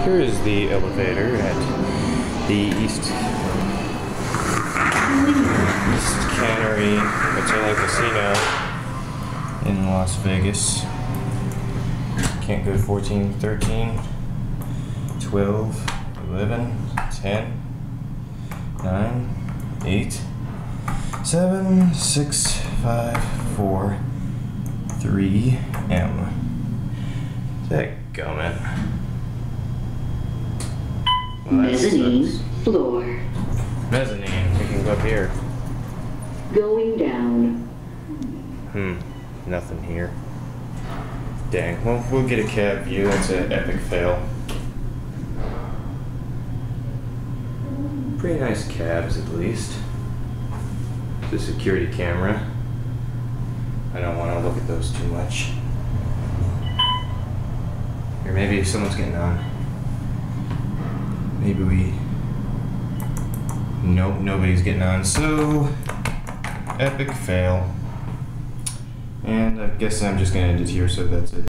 Here is the elevator at the East Cannery Hotel Casino in Las Vegas. Can't go 14, 13, 12, 11, 10, 9, 8, 7, 6, 5, 4, 3, M. Dadgummit. Well, Mezzanine floor. Mezzanine. We can go up here. Going down. Nothing here. Dang. Well, we'll get a cab view. That's an epic fail. Pretty nice cabs, at least. The security camera. I don't want to look at those too much. Or maybe if someone's getting on. Maybe we... Nope, nobody's getting on. So, epic fail. And I guess I'm just going to end it here, so that's it.